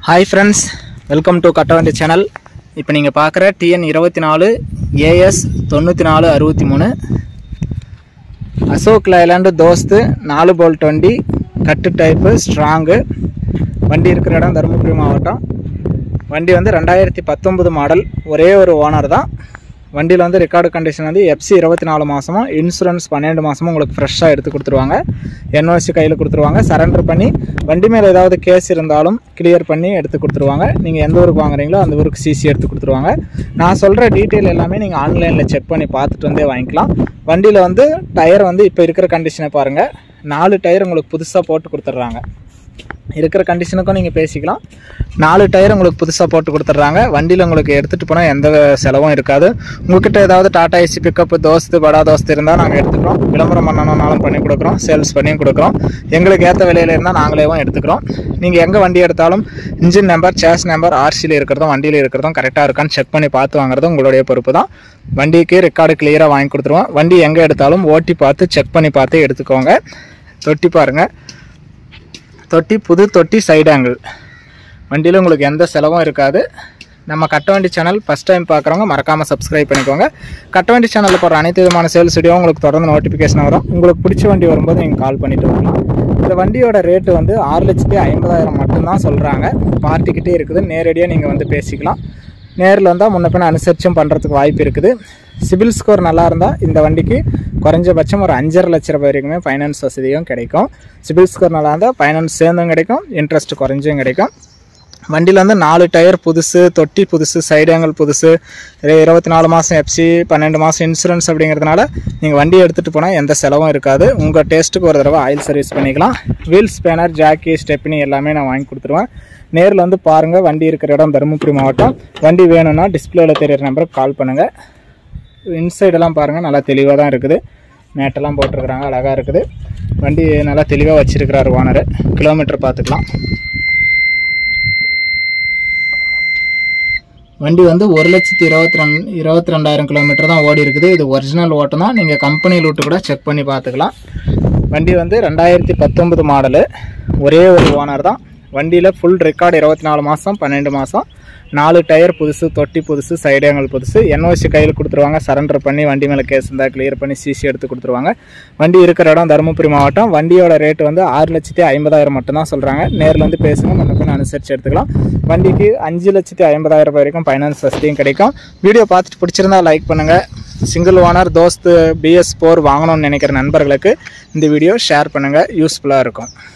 Hi friends, welcome to Kattavandi channel. இப்போ நீங்க பார்க்குற TN 24 AS 9463 Ashok Leyland Dost 4 bolt வண்டி கட்டு டைப் ஸ்ட்ராங் வண்டி இருக்கிற இடம் தர்மபுரி மாவட்டம். வண்டி வந்து 2019 மாடல், ஒரே ஒரு ஓனர் தான். வண்டியில் வந்து ரெக்கார்டு கண்டிஷன் வந்து FC 24 மாதமும் இன்சூரன்ஸ் 12 மாதமும் உங்களுக்கு ஃப்ரெஷ்ஷாக எடுத்து கொடுத்துருவாங்க. NOC கையில் கொடுத்துருவாங்க. சரண்டர் பண்ணி வண்டி மேலே ஏதாவது கேஸ் இருந்தாலும் கிளியர் பண்ணி எடுத்து கொடுத்துருவாங்க. நீங்கள் எந்த ஊருக்கு வாங்குறீங்களோ அந்த ஊருக்கு CC எடுத்து கொடுத்துருவாங்க. நான் சொல்கிற டீட்டெயில் எல்லாமே நீங்கள் ஆன்லைனில் செக் பண்ணி பார்த்துட்டு வந்தே வாங்கிக்கலாம். வண்டியில் வந்து டயர் வந்து இப்போ இருக்கிற கண்டிஷனை பாருங்கள். 4 டயர் உங்களுக்கு புதுசாக போட்டு கொடுத்துட்றாங்க. இருக்கிற கண்டிஷனுக்கும் நீங்கள் பேசிக்கலாம். 4 டயர் உங்களுக்கு புதுசாக போட்டு கொடுத்துட்றாங்க. வண்டியில் உங்களுக்கு எடுத்துகிட்டு போனால் எந்த செலவும் இருக்காது. உங்கள்கிட்ட ஏதாவது டாடா ஏசி பிக்கப் தோஸ்து படா தோஸ்து இருந்தால் நாங்கள் எடுத்துக்கிறோம். விளம்பரம் பண்ணணும்னாலும் பண்ணி கொடுக்குறோம், சேல்ஸ் பண்ணியும் கொடுக்குறோம். எங்களுக்கு ஏற்ற விலையில் இருந்தால் நாங்களேவும் எடுத்துக்கிறோம். நீங்கள் எங்கே வண்டி எடுத்தாலும் இன்ஜின் நம்பர், சேஸ் நம்பர், RCயில் இருக்கிறதும் வண்டியில் இருக்கிறதும் கரெக்டாக இருக்கான்னு செக் பண்ணி பார்த்து வாங்குறதும் உங்களுடைய பொறுப்பு தான். வண்டிக்கு ரெக்கார்டு கிளியராக வாங்கி கொடுத்துருவோம். வண்டி எங்கே எடுத்தாலும் ஓட்டி பார்த்து செக் பண்ணி பார்த்து எடுத்துக்கோங்க. தொட்டி பாருங்கள், தொட்டி புது தொட்டி, சைடு ஆங்கிள். வண்டியில் உங்களுக்கு எந்த செலவும் இருக்காது. நம்ம கட்டவண்டி சேனல் ஃபஸ்ட் டைம் பார்க்குறவங்க மறக்காமல் சப்ஸ்கிரைப் பண்ணிக்கோங்க. கட்டவண்டி சேனலில் போகிற அனைத்து விதமான சேல்ஸ் வீடியோ உங்களுக்கு தொடர்ந்து நோட்டிஃபிகேஷன் வரும். உங்களுக்கு பிடிச்ச வண்டி வரும்போது நீங்கள் கால் பண்ணிட்டு வரலாம். இந்த வண்டியோட ரேட்டு வந்து 6,50,000 மட்டும்தான் சொல்கிறாங்க. பார்ட்டிக்கிட்டே இருக்குது. நேரடியாக நீங்கள் வந்து பேசிக்கலாம். நேரில் வந்தால் முன்ன பின்ன அனுசரிச்சும் பண்ணுறதுக்கு வாய்ப்பு இருக்குது. சிபில் ஸ்கோர் நல்லா இருந்தால் இந்த வண்டிக்கு குறைஞ்சபட்சம் ஒரு 5.5 லட்ச ரூபாய் வரைக்குமே ஃபைனான்ஸ் வசதியும் கிடைக்கும். சிபில் ஸ்கோர் நல்லா இருந்தால் ஃபைனான்ஸ் சேர்ந்தும் கிடைக்கும், இன்ட்ரெஸ்ட் குறைஞ்சும் கிடைக்கும். வண்டியில் வந்து 4 டயர் புதுசு, தொட்டி புதுசு, சைடு ஆங்கிள் புதுசு, 24 மாதம் FC, 12 மாதம் இன்சூரன்ஸ் அப்படிங்கிறதுனால நீங்கள் வண்டி எடுத்துகிட்டு போனால் எந்த செலவும் இருக்காது. உங்கள் டேஸ்ட்டுக்கு ஒரு தடவை ஆயில் சர்வீஸ் பண்ணிக்கலாம். வீல் ஸ்பேனர், ஜாக்கி, ஸ்டெப்னி எல்லாமே நான் வாங்கி கொடுத்துருவேன். நேரில் வந்து பாருங்கள். வண்டி இருக்கிற இடம் தருமபுரி மாவட்டம். வண்டி வேணும்னா டிஸ்பிளேவில் தெரியிற நம்பருக்கு கால் பண்ணுங்கள். இன்சைடெல்லாம் பாருங்கள், நல்லா தெளிவாக தான் இருக்குது. மேட்டெல்லாம் போட்டிருக்கிறாங்க, அழகாக இருக்குது. வண்டி நல்லா தெளிவாக வச்சுருக்கிறார் ஓனர். கிலோமீட்டர் பார்த்துக்கலாம். வண்டி வந்து 1,22,000 கிலோமீட்டர் தான் ஓடி இருக்குது. இது ஒரிஜினல் ஓட்டம் தான். நீங்கள் கம்பெனி லூட்டு கூட செக் பண்ணி பார்த்துக்கலாம். வண்டி வந்து 2019 மாடலு, ஒரே ஒரு ஓனர் தான். வண்டியில் ஃபுல் ரெக்கார்டு 24 மாதம் 12 மாதம், 4 டயர் புதுசு, தொட்டி புதுசு, சைடு ஆங்கிள் புதுசு. NOC கையில் கொடுத்துருவாங்க. சரண்டர் பண்ணி வண்டி மேலே கேஸ் இருந்தால் கிளியர் பண்ணி CC எடுத்து கொடுத்துருவாங்க. வண்டி இருக்கிற இடம் தருமபுரி மாவட்டம். வண்டியோட ரேட்டு வந்து 6,50,000 மட்டும்தான் சொல்கிறாங்க. நேரில் வந்து பேசுங்க, முன்ன அனுசரித்து எடுத்துக்கலாம். வண்டிக்கு 5,50,000 வரைக்கும் ஃபைனான்ஸ் வசதியும் கிடைக்கும். வீடியோ பார்த்துட்டு பிடிச்சிருந்தா லைக் பண்ணுங்கள். சிங்கிள் ஓனர் தோஸ்து BS4 வாங்கணும்னு நினைக்கிற நண்பர்களுக்கு இந்த வீடியோ ஷேர் பண்ணுங்கள். யூஸ்ஃபுல்லாக இருக்கும்.